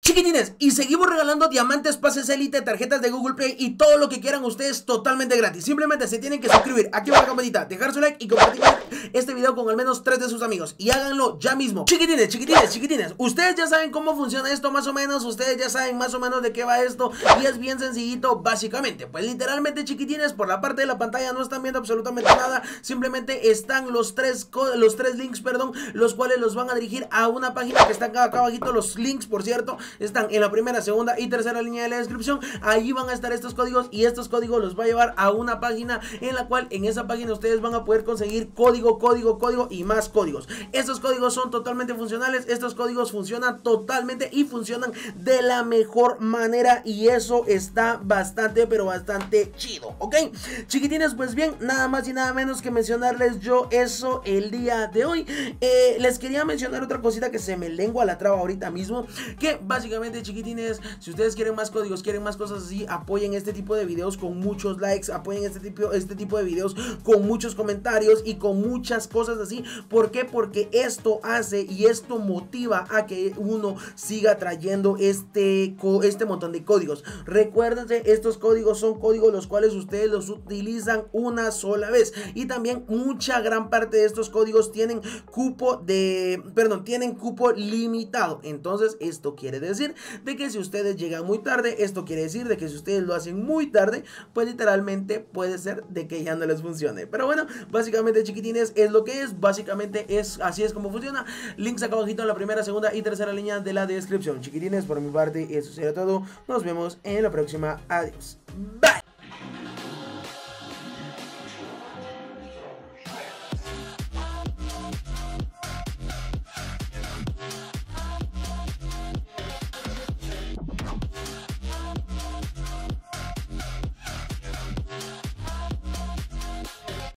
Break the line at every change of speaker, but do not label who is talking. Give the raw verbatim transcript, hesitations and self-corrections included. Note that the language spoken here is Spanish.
Chiquitines, y seguimos regalando diamantes, pases élite, tarjetas de Google Play y todo lo que quieran ustedes totalmente gratis. Simplemente se tienen que suscribir, activar la campanita, dejar su like y compartir este video con al menos tres de sus amigos. Y háganlo ya mismo. Chiquitines, chiquitines, chiquitines, ustedes ya saben cómo funciona esto más o menos. Ustedes ya saben más o menos de qué va esto. Y es bien sencillito, básicamente. Pues literalmente, chiquitines, por la parte de la pantalla no están viendo absolutamente nada. Simplemente están los tres, los tres links, perdón, los cuales los van a dirigir a una página que está acá, acá abajito. Los links, por cierto, están en la primera, segunda y tercera línea de la descripción. Allí van a estar estos códigos y estos códigos los va a llevar a una página en la cual en esa página ustedes van a poder conseguir código, código, código y más códigos. Estos códigos son totalmente funcionales, estos códigos funcionan totalmente y funcionan de la mejor manera y eso está bastante pero bastante chido, ¿ok? Chiquitines, pues bien, nada más y nada menos que mencionarles yo eso el día de hoy. eh, Les quería mencionar otra cosita que se me lengua la traba ahorita mismo, que básicamente, chiquitines, si ustedes quieren más códigos, quieren más cosas así, apoyen este tipo de videos con muchos likes, apoyen este tipo, este tipo de videos con muchos comentarios y con muchas cosas así. ¿Por qué? Porque esto hace y esto motiva a que uno siga trayendo este, este montón de códigos. Recuérdense, estos códigos son códigos los cuales ustedes los utilizan una sola vez y también mucha gran parte de estos códigos tienen cupo de, perdón, tienen cupo limitado. Entonces esto quiere decir de que si ustedes llegan muy tarde, esto quiere decir de que si ustedes lo hacen muy tarde, pues literalmente puede ser de que ya no les funcione. Pero bueno, básicamente, chiquitines, es lo que es, básicamente es así es como funciona. Links acá abajito en la primera, segunda y tercera línea de la descripción. Chiquitines, por mi parte eso será todo. Nos vemos en la próxima. Adiós. Bye.